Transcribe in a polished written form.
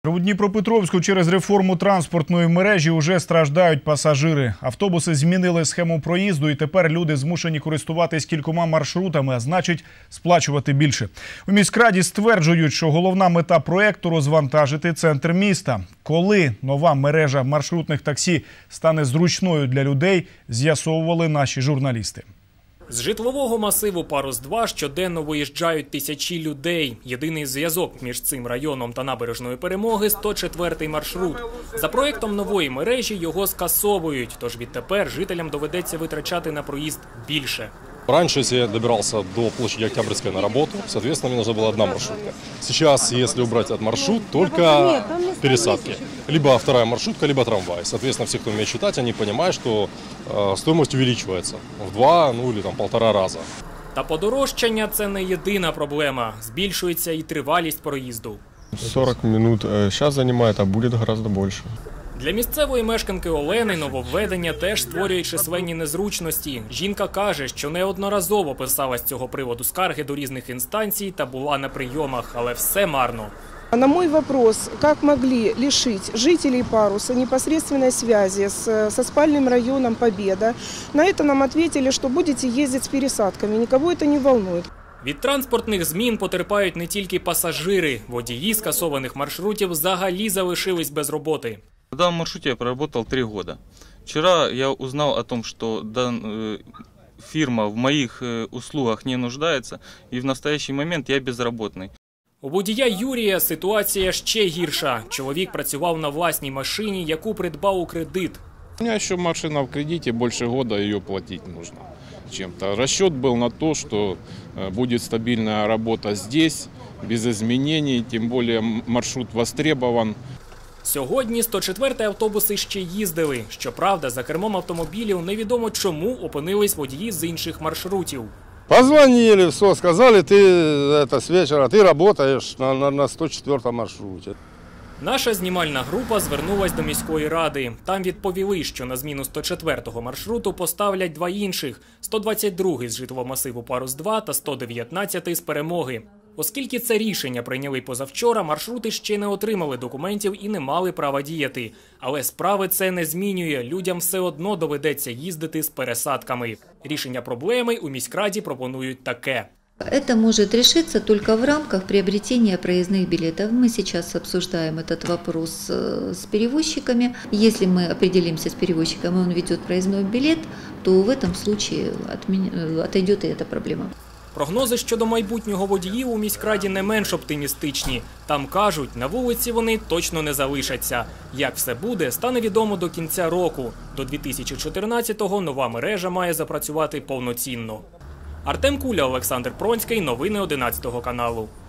У Дніпропетровську через реформу транспортної мережі вже страждають пасажири. Автобуси змінили схему проїзду і тепер люди змушені користуватись кількома маршрутами, а значить сплачувати більше. У міськраді стверджують, що головна мета проєкту – розвантажити центр міста. Коли нова мережа маршрутних таксі стане зручною для людей, з'ясовували наші журналісти. З житлового масиву Парус-2 щоденно виїжджають тисячі людей. Єдиний зв'язок між цим районом та Набережною Перемоги – 104-й маршрут. За проєктом нової мережі його скасовують, тож відтепер жителям доведеться витрачати на проїзд більше. Раньше, если я добирался до площади Октябрьской на работу, соответственно, мне нужна была одна маршрутка. Сейчас, если убрать этот маршрут, только пересадки. Либо вторая маршрутка, либо трамвай. Соответственно, все, кто умеет читать, они понимают, что стоимость увеличивается в 2, или 1,5 раза. Та подорожчання – це не єдина проблема. Збільшується і тривалість проїзду. 40 минут сейчас занимает, а будет гораздо больше. Для місцевої мешканки Олени нововведення теж створює численні незручності. Жінка каже, що неодноразово писала з цього приводу скарги до різних інстанцій та була на прийомах, але все марно. На мой вопрос, как могли лишить жителей Паруса непосредственной связи со спальным районом Победа, на это нам ответили, что будете ездить с пересадками, никого это не волнует. Від транспортних змін потерпають не тільки пасажири. Водії скасованих маршрутів взагалі залишились без роботи. На данном маршруте я проработал 3 года. Вчера я узнал о том, что фирма в моих услугах не нуждается, и в настоящий момент я безработный. У водія Юрія ситуація ще гірша. Чоловік працював на власній машині, яку придбав у кредит. У меня еще машина в кредите, больше года ее платить нужно чем-то. Расчет был на то, что будет стабильная работа здесь, без изменений, тем более маршрут востребован. Сьогодні 104-й автобуси ще їздили. Щоправда, за кермом автомобілів невідомо чому опинились водії з інших маршрутів. Позвонили, все, сказали, ты с вечера, ты работаешь на 104-м маршруте. Наша знімальна група звернулась до міської ради. Там відповіли, що на зміну 104-го маршруту поставлять 2 інших – 122-й з житлового масиву Парус-2 та 119-й з Перемоги. Оскільки це рішення прийняли позавчора, маршрути ще не отримали документів і не мали права діяти. Але справи це не змінює, людям все одно доведеться їздити з пересадками. Рішення проблеми у міськраді пропонують таке. Это может решиться только в рамках приобретения проездных билетов. Мы сейчас обсуждаем этот вопрос с перевозчиками. Если мы определимся с перевозчиком, и он ведет проездной билет, то в этом случае отойдет и эта проблема. Прогнози щодо майбутнього водіїв у міськраді не менш оптимістичні. Там кажуть, на вулиці вони точно не залишаться. Як все буде, стане відомо до кінця року. До 2014-го нова мережа має запрацювати повноцінно. Артем Куля, Олександр Пронський. Новини 11 каналу.